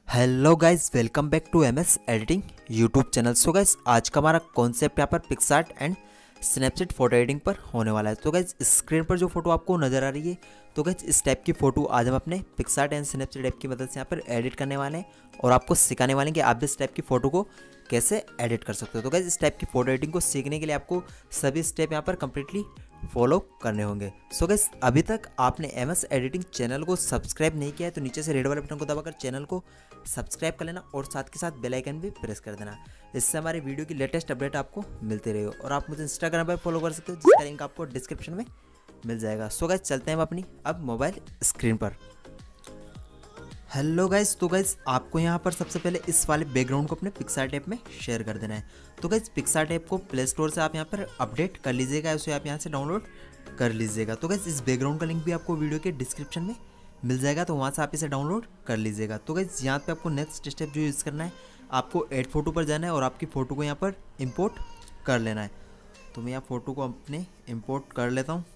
Hello guys, welcome back to MS editing YouTube channel. So guys, आज का हमारा concept यहाँ पर PicsArt and Snapchat photo editing पर होने वाला है। तो गाइस, स्क्रीन पर जो फोटो आपको नज़र आ रही है, तो गाइस इस टाइप की फ़ोटो आज हम अपने पिक्सआर्ट एंड स्नैपचैट ऐप की मदद से यहाँ पर एडिट करने वाले हैं और आपको सिखाने वाले हैं कि आप भी इस टाइप की फ़ोटो को कैसे एडिट कर सकते हो। तो गाइस, इस टाइप की फ़ोटो एडिटिंग को सीखने के लिए आपको सभी स्टेप यहाँ पर कंप्लीटली फॉलो करने होंगे। सो गाइस, अभी तक आपने एमएस एडिटिंग चैनल को सब्सक्राइब नहीं किया है तो नीचे से रेड वाले बटन को दबाकर चैनल को सब्सक्राइब कर लेना और साथ के साथ बेल आइकन भी प्रेस कर देना। इससे हमारे वीडियो की लेटेस्ट अपडेट आपको मिलती रहेगी। और आप मुझे इंस्टाग्राम पर फॉलो कर सकते हो, जिसका लिंक आपको डिस्क्रिप्शन में मिल जाएगा। सो गाइस, चलते हैं हम अपनी अब मोबाइल स्क्रीन पर। हेलो गाइस, तो गाइस आपको यहाँ पर सबसे पहले इस वाले बैकग्राउंड को अपने पिक्सआर्ट ऐप में शेयर कर देना है। तो गाइस, पिक्सआर्ट ऐप को प्ले स्टोर से आप यहाँ पर अपडेट कर लीजिएगा, उसे आप यहाँ से डाउनलोड कर लीजिएगा। तो गाइस, इस बैकग्राउंड का लिंक भी आपको वीडियो के डिस्क्रिप्शन में मिल जाएगा, तो वहाँ से आप इसे डाउनलोड कर लीजिएगा। तो गाइस, यहाँ पे आपको नेक्स्ट स्टेप जो यूज़ करना है, आपको ऐड फोटो पर जाना है और आपकी फ़ोटो को यहाँ पर इम्पोर्ट कर लेना है। तो मैं यहाँ फ़ोटो को अपने इम्पोर्ट कर लेता हूँ।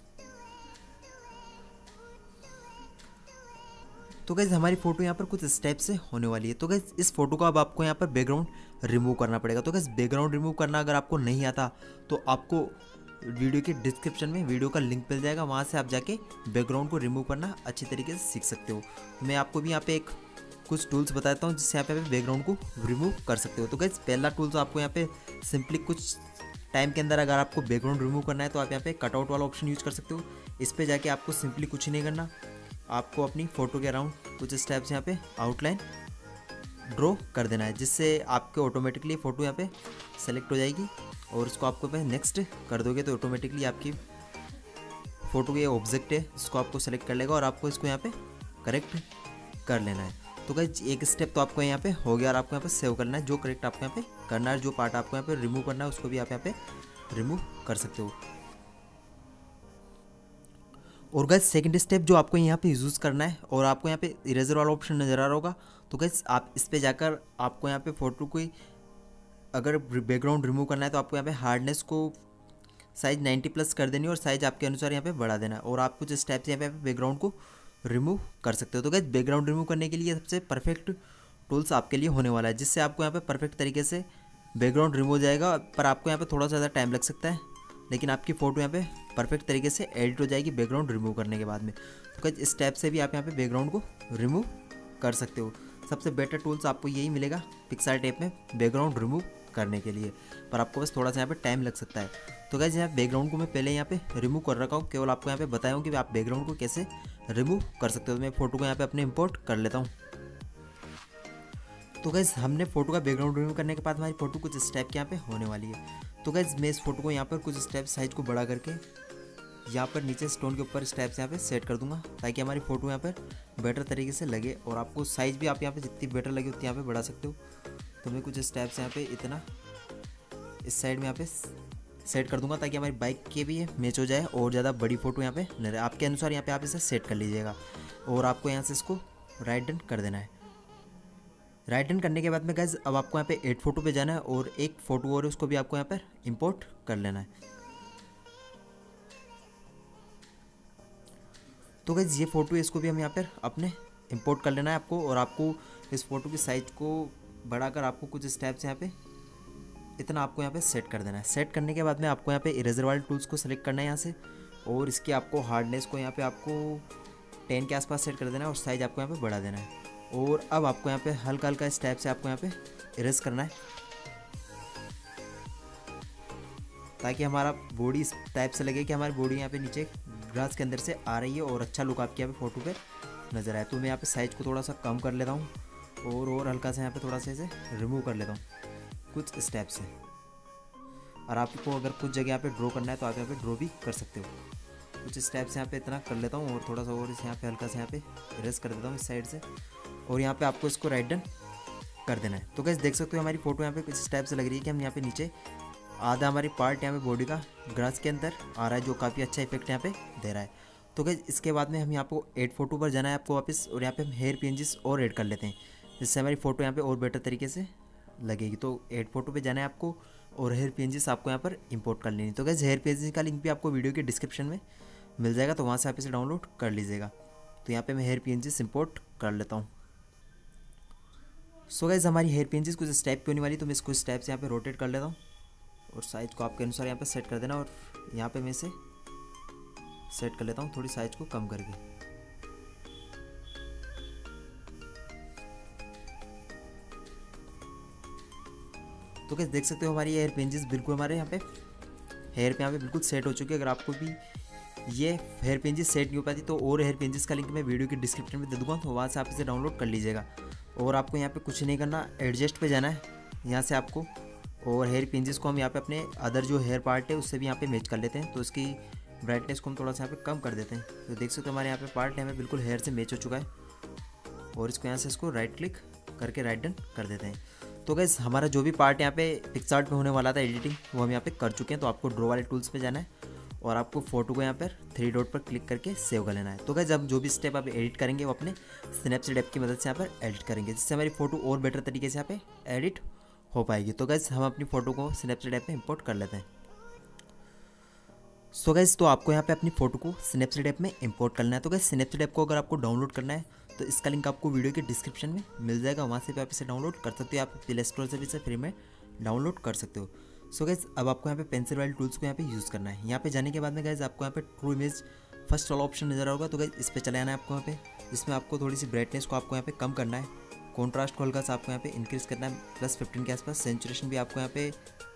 तो गाइज़, हमारी फ़ोटो यहाँ पर कुछ स्टेप से होने वाली है। तो गाइज़, इस फोटो को अब आपको यहाँ पर बैकग्राउंड रिमूव करना पड़ेगा। तो गाइज़, बैकग्राउंड रिमूव करना अगर आपको नहीं आता तो आपको वीडियो के डिस्क्रिप्शन में वीडियो का लिंक मिल जाएगा, वहाँ से आप जाके बैकग्राउंड को रिमूव करना अच्छी तरीके से सीख सकते हो। मैं आपको भी यहाँ पे एक कुछ टूल्स बताता हूँ जिससे यहाँ पे बैकग्राउंड को रिमूव कर सकते हो। तो गाइज़, पहला टूल तो आपको यहाँ पे सिंपली कुछ टाइम के अंदर अगर आपको बैकग्राउंड रिमूव करना है तो आप यहाँ पे कटआउट वाला ऑप्शन यूज़ कर सकते हो। इस पर जाके आपको सिंपली कुछ नहीं करना, आपको अपनी फ़ोटो के अराउंड कुछ स्टेप्स यहाँ पे आउटलाइन ड्रॉ कर देना है, जिससे आपके ऑटोमेटिकली फ़ोटो यहाँ पे सेलेक्ट हो जाएगी और उसको आपको पे नेक्स्ट कर दोगे तो ऑटोमेटिकली आपकी फ़ोटो ये ऑब्जेक्ट है इसको आपको सेलेक्ट कर लेगा और आपको इसको यहाँ पे करेक्ट कर लेना है। तो गाइस, एक स्टेप तो आपको यहाँ पे हो गया और आपको यहाँ पे सेव करना है जो करेक्ट आपको यहाँ पे करना है। जो पार्ट आपको यहाँ पे रिमूव करना है उसको भी आप यहाँ पे रिमूव कर सकते हो। और गाइस, सेकंड स्टेप जो आपको यहाँ पे यूज़ करना है और आपको यहाँ पे इरेजर वाला ऑप्शन नज़र आ रहा होगा, तो गाइस आप इस पे जाकर आपको यहाँ पे फ़ोटो कोई अगर बैकग्राउंड रिमूव करना है तो आपको यहाँ पे हार्डनेस को साइज़ 90 प्लस कर देनी है और साइज़ आपके अनुसार यहाँ पे बढ़ा देना है और आप कुछ स्टेप्स यहाँ पे बैकग्राउंड को रिमूव कर सकते हो। तो गाइस, बैकग्राउंड रिमूव करने के लिए सबसे परफेक्ट टूल्स आपके लिए होने वाला है, जिससे आपको यहाँ पे परफेक्ट तरीके से बैकग्राउंड रिमूव हो जाएगा। पर आपको यहाँ पे थोड़ा सा ज़्यादा टाइम लग सकता है, लेकिन आपकी फ़ोटो यहाँ पे परफेक्ट तरीके से एडिट हो जाएगी बैकग्राउंड रिमूव करने के बाद में। तो गाइस, इस स्टेप से भी आप यहाँ पे बैकग्राउंड को रिमूव कर सकते हो। सबसे बेटर टूल्स आपको यही मिलेगा पिक्सआर्ट ऐप में बैकग्राउंड रिमूव करने के लिए, पर आपको बस थोड़ा सा यहाँ पे टाइम लग सकता है। तो गाइस, यहाँ बैकग्राउंड को मैं पहले यहाँ पे रिमूव कर रखा हूँ, केवल आपको यहाँ पे बताया हूँ कि आप बैकग्राउंड को कैसे रिमूव कर सकते हो। तो मैं फ़ोटो को यहाँ पे अपने इंपोर्ट कर लेता हूँ। तो गाइस, हमने फ़ोटो का बैकग्राउंड रिमूव करने के बाद हमारी फ़ोटो कुछ स्टेप के यहाँ पे होने वाली है। तो गाइस, मैं इस फोटो को यहाँ पर कुछ स्टेप साइज को बड़ा करके यहाँ पर नीचे स्टोन के ऊपर स्टेप्स यहाँ पे सेट कर दूंगा, ताकि हमारी फ़ोटो यहाँ पर बेटर तरीके से लगे और आपको साइज़ भी आप यहाँ पे जितनी बेटर लगे उतनी यहाँ पे बढ़ा सकते हो। तो मैं कुछ स्टेप्स यहाँ पे इतना इस साइड में यहाँ पे सेट कर दूंगा, ताकि हमारी बाइक के भी ये मैच हो जाए और ज़्यादा बड़ी फ़ोटो यहाँ पे न रहे। आपके अनुसार यहाँ पे आप इसे सेट कर लीजिएगा और आपको यहाँ से इसको राइट डन कर देना है। राइट डन करने के बाद में गाइस, अब आपको यहाँ पे एड फोटो पे जाना है और एक फ़ोटो और उसको भी आपको यहाँ पर इंपोर्ट कर लेना है। तो गाइस, ये फ़ोटो इसको भी हम यहाँ पर अपने इंपोर्ट कर लेना है आपको, और आपको इस फ़ोटो की साइज को बढ़ाकर आपको कुछ स्टेप्स यहाँ पे इतना आपको यहाँ पे सेट कर देना है। सेट करने के बाद में आपको यहाँ पे इरेजर वाले टूल्स को सेलेक्ट करना है यहाँ से, और इसकी आपको हार्डनेस को यहाँ पे आपको 10 के आसपास सेट कर देना है और साइज़ आपको यहाँ पे बढ़ा देना है। और अब आपको यहाँ पे हल्का हल्का स्टेप से आपको यहाँ पे इरेज करना है, ताकि हमारा बॉडी इस टाइप से लगे कि हमारी बॉडी यहाँ पे नीचे ग्रास के अंदर से आ रही है और अच्छा लुक आपके यहाँ पे फ़ोटो पे नज़र आए। तो मैं यहाँ पे साइज़ को थोड़ा सा कम कर लेता हूँ और हल्का सा यहाँ पे थोड़ा सा इसे रिमूव कर लेता हूँ कुछ स्टेप से। और आपको अगर कुछ जगह यहाँ पे ड्रॉ करना है तो आप यहाँ पे ड्रॉ भी कर सकते हो। कुछ स्टेप्स यहाँ पे इतना कर लेता हूँ और थोड़ा सा और इसे यहाँ पे हल्का सा यहाँ पे इरेज कर देता हूँ इस साइड से, और यहाँ पे आपको इसको राइट डन कर देना है। तो गाइस, देख सकते हो हमारी फ़ोटो यहाँ पे कुछ स्टेप से लग रही है कि हम यहाँ पे नीचे आधा हमारी पार्ट यहाँ पे बॉडी का ग्रास के अंदर आ रहा है, जो काफ़ी अच्छा इफेक्ट यहाँ पे दे रहा है। तो गाइस, इसके बाद में हम यहाँ पे एड फोटो पर जाना है आपको वापस, और यहाँ पे हम हेयर पीएनजीस और ऐड कर लेते हैं, जिससे हमारी फ़ोटो यहाँ पे और बेटर तरीके से लगेगी। तो एड फोटो पे जाना है आपको और हेयर पीएनजीस आपको यहाँ पर इंपोर्ट कर लेनी। तो गाइस, हेयर पीएनजी का लिंक भी आपको वीडियो के डिस्क्रिप्शन में मिल जाएगा, तो वहाँ से आप इसे डाउनलोड कर लीजिएगा। तो यहाँ पे मैं हेयर पीएनजीस इंपोर्ट कर लेता हूँ। सो गाइस हमारी हेयर पिंचेस कुछ स्टेप पे होने वाली, तो मैं इसको स्टेप से यहाँ पे रोटेट कर लेता हूँ और साइज को आपके अनुसार यहाँ पे सेट कर देना। और यहाँ पे मैं इसे सेट कर लेता हूँ थोड़ी साइज को कम करके। तो गाइस देख सकते हो हमारी हेयर पिंचेस बिल्कुल हमारे यहाँ पे हेयर पे यहाँ पे बिल्कुल सेट हो चुकी है। अगर आपको भी ये हेयर पिंचेस सेट नहीं हो पाती तो और हेयर पिंचेस का लिंक मैं वीडियो की डिस्क्रिप्शन में दे दूँगा, तो वहाँ से आप इसे डाउनलोड कर लीजिएगा। और आपको यहाँ पे कुछ नहीं करना, एडजस्ट पे जाना है यहाँ से आपको, और हेयर पिंचेस को हम यहाँ पे अपने अदर जो हेयर पार्ट है उससे भी यहाँ पे मैच कर लेते हैं। तो इसकी ब्राइटनेस को हम थोड़ा सा यहाँ पे कम कर देते हैं। तो देख सकते हो हमारे यहाँ पे पार्ट हमें बिल्कुल हेयर से मैच हो चुका है। और इसको यहाँ से इसको राइट क्लिक करके राइट डन कर देते हैं। तो गाइस हमारा जो भी पार्ट यहाँ पे पिक्सआर्ट में होने वाला था एडिटिंग, वो हम यहाँ पे कर चुके हैं। तो आपको ड्रॉ वाले टूल्स पे जाना है और आपको फोटो को यहाँ पर 3 डॉट पर क्लिक करके सेव कर लेना है। तो गाइस अब जो भी स्टेप आप एडिट करेंगे वो अपने स्नैपचैट ऐप की मदद से यहाँ पर एडिट करेंगे, जिससे हमारी फोटो और बेटर तरीके से यहाँ पे एडिट हो पाएगी। तो गाइस हम अपनी फ़ोटो को स्नैपचैट ऐप में इंपोर्ट कर लेते हैं। सो गाइस तो आपको यहाँ पे अपनी फ़ोटो को स्नैपचैट ऐप में इंपोर्ट करना है। तो गाइस स्नैपचैट ऐप को अगर आपको डाउनलोड करना है तो इसका लिंक आपको वीडियो के डिस्क्रिप्शन में मिल जाएगा, वहाँ से भी आप इसे डाउनलोड कर सकते हो। आप प्ले स्टोर से भी इसे फ्री में डाउनलोड कर सकते हो। सो गाइस अब आपको यहाँ पे पेंसिल वाले टूल्स को यहाँ पे यूज़ करना है। यहाँ पे जाने के बाद में गाइस आपको यहाँ पे ट्रू इमेज फर्स्ट वाला ऑप्शन नजर होगा, तो गाइस इस पर चले आना है आपको। यहाँ पे इसमें आपको थोड़ी सी ब्राइटनेस को आपको यहाँ पे कम करना है, कॉन्ट्रास्ट को हल्का सा आपको यहाँ पे इंक्रीज़ करना है +15 के आसपास, सेंचुरेशन भी आपको यहाँ पे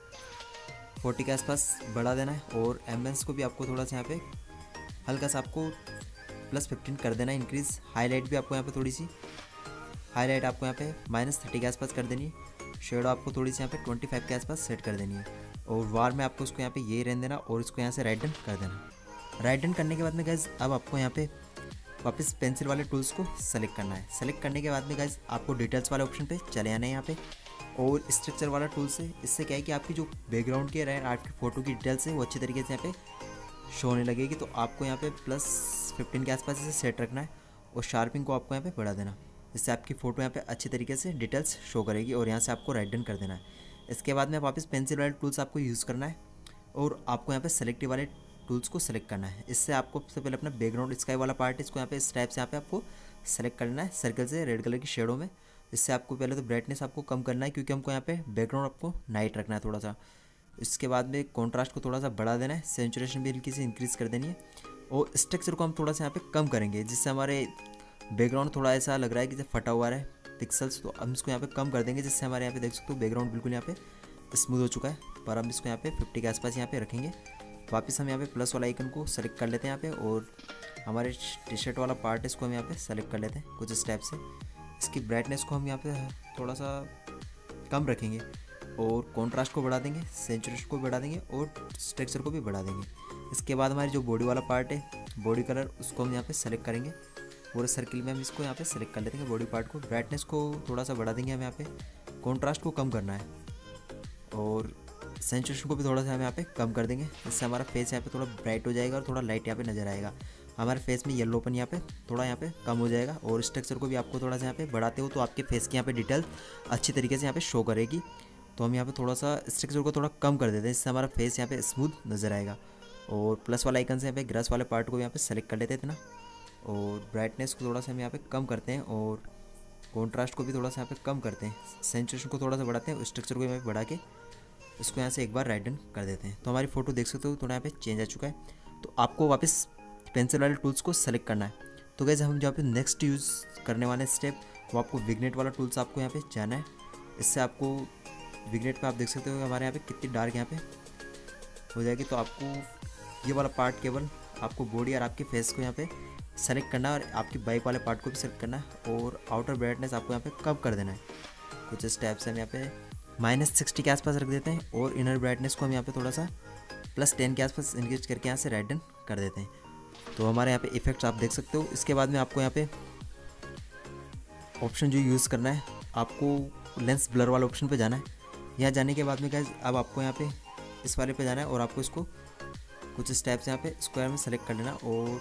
40 के आसपास बढ़ा देना है, और एम्बियंस को भी आपको थोड़ा सा यहाँ पे हल्का सा आपको +15 कर देना है इंक्रीज़। हाईलाइट भी आपको यहाँ पे थोड़ी सी हाईलाइट आपको यहाँ पे -30 के आसपास कर देनी है। शेडो आपको थोड़ी सी यहाँ पे 25 के आसपास सेट कर देनी है, और वार में आपको उसको यहाँ पे ये रहने देना और इसको यहाँ से राइट डन कर देना। राइट डन करने के बाद में गाइज अब आपको यहाँ पे वापस पेंसिल वाले टूल्स को सेलेक्ट करना है। सेलेक्ट करने के बाद में गाइज आपको डिटेल्स वाले ऑप्शन पे चले आना है यहाँ पे, और स्ट्रक्चर वाला टूल से इससे क्या है कि आपकी जो बैकग्राउंड की आपकी फ़ोटो की डिटेल्स है वो अच्छी तरीके से यहाँ पे शो होने लगेगी। तो आपको यहाँ पे +15 के आसपास इसे सेट रखना है, और शार्पिंग को आपको यहाँ पे बढ़ा देना, इससे आपकी फ़ोटो यहाँ पे अच्छी तरीके से डिटेल्स शो करेगी। और यहाँ से आपको राइट डन कर देना है। इसके बाद में वापस पेंसिल वाले टूल्स आपको यूज़ करना है, और आपको यहाँ पे सेलेक्टिव वाले टूल्स को सेलेक्ट करना है। इससे आपको सबसे पहले अपना बैकग्राउंड स्काई वाला पार्ट है, इसको यहाँ पे इस टाइप से यहाँ पे आपको सेलेक्ट करना है सर्कल से रेड कलर की शेडो में। इससे आपको पहले तो ब्राइटनेस आपको कम करना है, क्योंकि हमको यहाँ पे बैकग्राउंड आपको नाइट रखना है थोड़ा सा। इसके बाद में कॉन्ट्रास्ट को थोड़ा सा बढ़ा देना है, सेंचुरेशन भी हल्की से इंक्रीज़ कर देनी है, और स्ट्रक्चर को हम थोड़ा सा यहाँ पे कम करेंगे, जिससे हमारे बैकग्राउंड थोड़ा ऐसा लग रहा है कि जब फटा हुआ है पिक्सल्स, तो हम इसको यहाँ पे कम कर देंगे, जिससे हमारे यहाँ पे देख सकते हो बैकग्राउंड बिल्कुल यहाँ पे स्मूथ हो चुका है। पर हम इसको यहाँ पे 50 के आसपास यहाँ पे रखेंगे। वापस हम यहाँ पे प्लस वाला आइकन को सेलेक्ट कर लेते हैं यहाँ पे, और हमारे टी शर्ट वाला पार्ट है इसको हम यहाँ पे सेलेक्ट कर लेते हैं कुछ स्टेप से। इसकी ब्राइटनेस को हम यहाँ पे थोड़ा सा कम रखेंगे, और कॉन्ट्रास्ट को बढ़ा देंगे, सेंचुरेशन को बढ़ा देंगे, और स्ट्रक्चर को भी बढ़ा देंगे। इसके बाद हमारी जो बॉडी वाला पार्ट है, बॉडी कलर, उसको हम यहाँ पे सेलेक्ट करेंगे। पूरे सर्किल में हम इसको यहाँ पे सेलेक्ट कर लेते हैं बॉडी पार्ट को। ब्राइटनेस को थोड़ा सा बढ़ा देंगे हम यहाँ पे, कॉन्ट्रास्ट को कम करना है, और सेंचुरेशन को भी थोड़ा सा हम यहाँ पे कम कर देंगे। इससे हमारा फेस यहाँ पे थोड़ा ब्राइट हो जाएगा और थोड़ा लाइट यहाँ पे नज़र आएगा। हमारे फेस में येलोपन यहाँ पे थोड़ा यहाँ पे कम हो जाएगा, और स्ट्रक्चर को भी आपको थोड़ा सा यहाँ पे बढ़ाते हो तो आपके फेस की यहाँ पे डिटेल अच्छी तरीके से यहाँ पे शो करेगी। तो हम यहाँ पे थोड़ा सा स्ट्रक्चर को थोड़ा कम कर देते हैं, इससे हमारा फेस यहाँ पे स्मूथ नज़र आएगा। और प्लस वाला आइकन से यहाँ पे ग्रस वाले पार्ट को यहाँ पे सेलेक्ट कर लेते हैं इतना, और ब्राइटनेस को थोड़ा सा हम यहाँ पे कम करते हैं, और कॉन्ट्रास्ट को भी थोड़ा सा यहाँ पे कम करते हैं, सेंचुरेशन को थोड़ा सा बढ़ाते हैं, स्ट्रक्चर को यहाँ पे बढ़ा के इसको यहाँ से एक बार राइट डन कर देते हैं। तो हमारी फ़ोटो देख सकते हो थोड़ा यहाँ पे चेंज आ चुका है। तो आपको वापस पेंसिल वाले टूल्स को सेलेक्ट करना है। तो गाइस हम जहाँ पे नेक्स्ट यूज़ करने वाले स्टेप, वो आपको विग्नेट वाला टूल्स आपको यहाँ पे जाना है। इससे आपको विग्नेट पे आप देख सकते हो हमारे यहाँ पे कितनी डार्क यहाँ पे हो जाएगी। तो आपको ये वाला पार्ट केवल आपको बॉडी और आपके फेस को यहाँ पे सेलेक्ट करना है, और आपकी बाइक वाले पार्ट को भी सेलेक्ट करना है, और आउटर ब्राइटनेस आपको यहाँ पे कम कर देना है। कुछ स्टेप्स हम यहाँ पे -60 के आसपास रख देते हैं, और इनर ब्राइटनेस को हम यहाँ पे थोड़ा सा +10 के आसपास इंक्रीज करके यहाँ से राइट डन कर देते हैं। तो हमारे यहाँ पे इफेक्ट्स आप देख सकते हो। इसके बाद में आपको यहाँ पे ऑप्शन जो यूज़ करना है, आपको लेंस ब्लर वाला ऑप्शन पे जाना है। यहाँ जाने के बाद में गाइस अब आपको यहाँ पे इस वाले पे जाना है, और आपको इसको कुछ स्टेप्स यहाँ पे स्क्वायर में सेलेक्ट कर लेना, और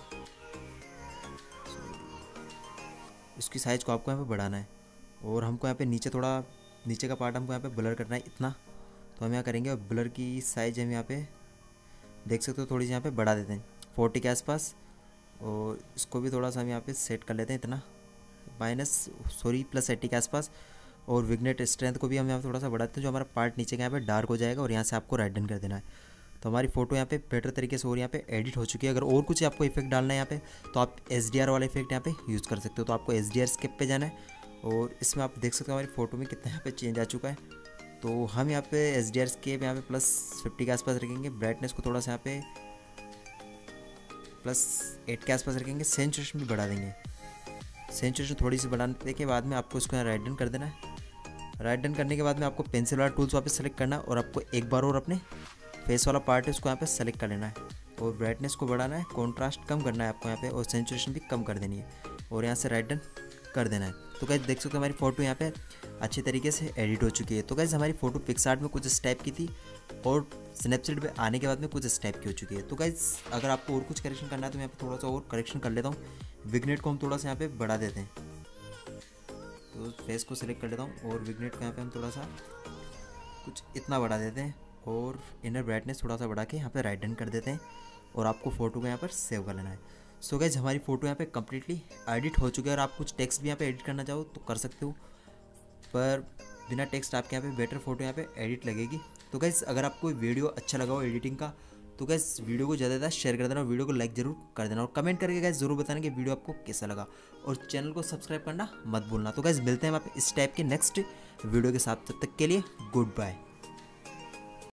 इसकी साइज़ को आपको यहाँ पे बढ़ाना है, और हमको यहाँ पे नीचे का पार्ट हमको यहाँ पे ब्लर करना है इतना। तो हम यहाँ करेंगे, और ब्लर की साइज़ हम यहाँ पे देख सकते हो थोड़ी सी यहाँ पे बढ़ा देते हैं 40 के आसपास, और इसको भी थोड़ा सा हम यहाँ पे सेट कर लेते हैं इतना +80 के आसपास। और विग्नेट स्ट्रेंथ को भी हम यहाँ पे थोड़ा सा बढ़ाते हैं, जो हमारा पार्ट नीचे का यहाँ पे डार्क हो जाएगा। और यहाँ से आपको राइट डन कर देना है। तो हमारी फोटो यहाँ पे बेटर तरीके से और यहाँ पे एडिट हो चुकी है। अगर और कुछ आपको इफेक्ट डालना है यहाँ पे तो आप SDR वाला इफेक्ट यहाँ पे यूज़ कर सकते हो। तो आपको SDR स्किप पे जाना है और इसमें आप देख सकते हो हमारी फ़ोटो में कितना यहाँ पे चेंज आ चुका है। तो हम यहाँ पे SDR स्केप यहाँ पे +50 के आसपास रखेंगे। ब्राइटनेस को थोड़ा सा यहाँ पे +8 के आसपास रखेंगे। सेंचुरेशन भी बढ़ा देंगे। सेंचुरेशन थोड़ी सी बढ़ाने के बाद में आपको इसको यहाँ राइट डन कर देना है। राइट डन करने के बाद में आपको पेंसिल वाला टूल्स वापस सेलेक्ट करना है और आपको एक बार और अपने फेस वाला पार्ट है उसको यहाँ पे सेलेक्ट कर लेना है और ब्राइटनेस को बढ़ाना है, कॉन्ट्रास्ट कम करना है आपको यहाँ पे और सेंचुरेशन भी कम कर देनी है और यहाँ से राइट डन कर देना है। तो गाइस देख सकते हो हमारी फ़ोटो यहाँ पे अच्छे तरीके से एडिट हो चुकी है। तो गाइस हमारी फ़ोटो पिक्सआर्ट में कुछ स्टेप की थी और स्नैपचैट पे आने के बाद में कुछ स्टेप की हो चुकी है। तो गाइस अगर आपको और कुछ करेक्शन करना है तो मैं यहाँ पे थोड़ा सा और करेक्शन कर लेता हूँ। विग्नेट को हम थोड़ा सा यहाँ पे बढ़ा देते हैं। तो फेस को सिलेक्ट कर लेता हूँ और विग्नेट को यहाँ पे हम थोड़ा सा कुछ इतना बढ़ा देते हैं और इनर ब्राइटनेस थोड़ा सा बढ़ा के यहाँ पे राइट डन कर देते हैं और आपको फ़ोटो को यहाँ पर सेव कर लेना है। सो गाइस हमारी फ़ोटो यहाँ पे कम्प्लीटली एडिट हो चुकी है और आप कुछ टेक्स्ट भी यहाँ पे एडिट करना चाहो तो कर सकते हो, पर बिना टेक्स्ट आपके यहाँ पे बेटर फ़ोटो यहाँ पे एडिट लगेगी। तो गाइस अगर आपको वीडियो अच्छा लगा हो एडिटिंग का तो गाइस वीडियो को ज़्यादा शेयर कर देना और वीडियो को लाइक ज़रूर कर देना और कमेंट करके गाइस ज़रूर बताना कि वीडियो आपको कैसा लगा और चैनल को सब्सक्राइब करना मत भूलना। तो गाइस मिलते हैं आप इस टाइप के नेक्स्ट वीडियो के साथ, तब तक के लिए गुड बाय।